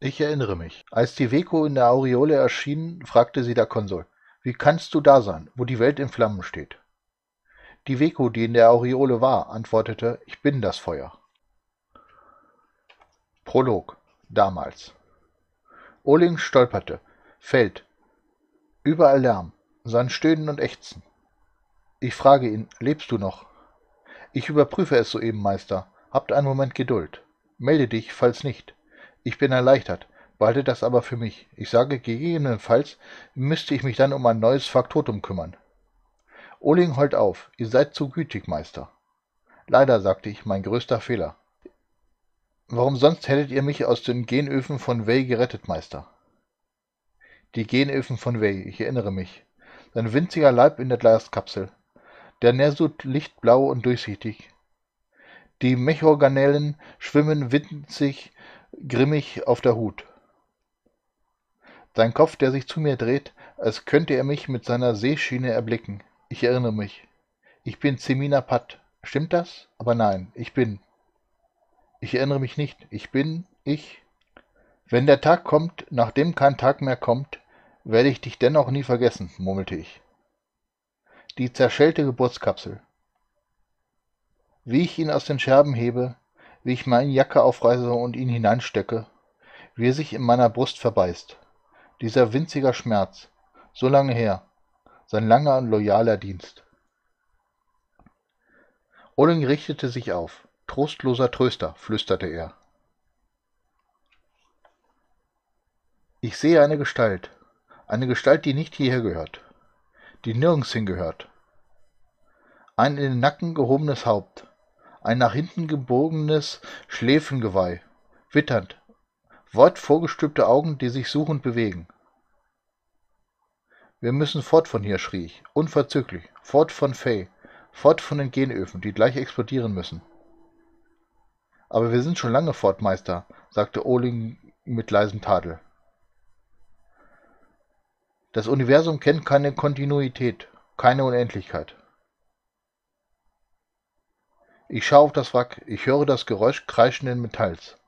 Ich erinnere mich. Als die Veko in der Aureole erschien, fragte sie der Konsul: „Wie kannst du da sein, wo die Welt in Flammen steht?“ Die Veko, die in der Aureole war, antwortete: „Ich bin das Feuer.“ Prolog. Damals. Oling stolperte, fällt, überall Lärm, sein Stöhnen und Ächzen. Ich frage ihn: „Lebst du noch?“ „Ich überprüfe es soeben, Meister. Habt einen Moment Geduld. Melde dich, falls nicht. Ich bin erleichtert, behalte das aber für mich. Ich sage, gegebenenfalls müsste ich mich dann um ein neues Faktotum kümmern.“ Oling heult auf: „Ihr seid zu gütig, Meister.“ „Leider“, sagte ich, „mein größter Fehler. Warum sonst hättet ihr mich aus den Genöfen von Wey gerettet, Meister?“ Die Genöfen von Wey, ich erinnere mich. Sein winziger Leib in der Glaskapsel. Der Nersut lichtblau und durchsichtig. Die Mechorganellen schwimmen winzig, grimmig auf der Hut. Sein Kopf, der sich zu mir dreht, als könnte er mich mit seiner Sehschiene erblicken. Ich erinnere mich. Ich bin Zemina Pat. Stimmt das? Aber nein, ich bin. Ich erinnere mich nicht. Ich bin ich. Wenn der Tag kommt, nachdem kein Tag mehr kommt, werde ich dich dennoch nie vergessen, murmelte ich. Die zerschellte Geburtskapsel. Wie ich ihn aus den Scherben hebe, wie ich meine Jacke aufreiße und ihn hineinstecke, wie er sich in meiner Brust verbeißt. Dieser winzige Schmerz. So lange her. Sein langer und loyaler Dienst. Oling richtete sich auf. Trostloser Tröster, flüsterte er. Ich sehe eine Gestalt, die nicht hierher gehört, die nirgends hingehört. Ein in den Nacken gehobenes Haupt, ein nach hinten gebogenes Schläfengeweih, witternd, weit vorgestülpte Augen, die sich suchend bewegen. Wir müssen fort von hier, schrie ich, unverzüglich, fort von Fey, fort von den Genöfen, die gleich explodieren müssen. Aber wir sind schon lange fort, Meister, sagte Oling mit leisem Tadel. Das Universum kennt keine Kontinuität, keine Unendlichkeit. Ich schaue auf das Wrack, ich höre das Geräusch kreischenden Metalls.